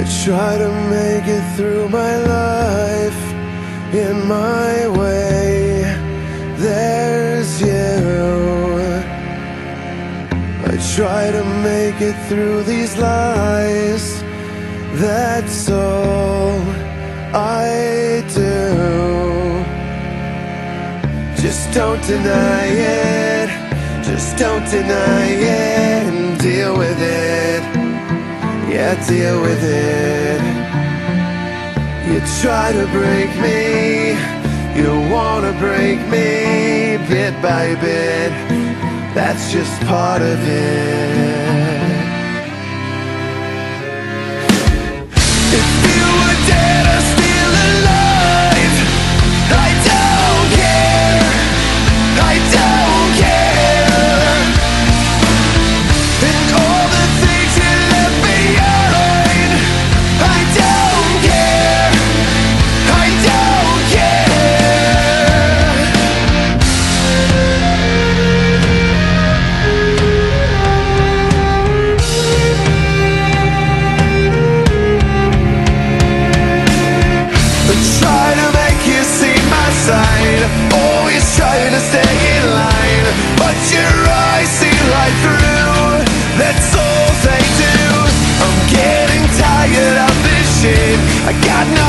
try to make it through my life in my way. There's you. I try to make it through these lies. That's all I do. Just don't deny it. Just don't deny it, and deal with it. Yeah, deal with it. You try to break me, you wanna break me bit by bit. That's just part of it. If you were dead or still alive, I don't care, I don't care. And all the things you left behind, I don't care, I don't care. I try to make you see my side, always trying to stay in line, but your eyes see right through. That's all they do. I'm getting tired of this shit. I got no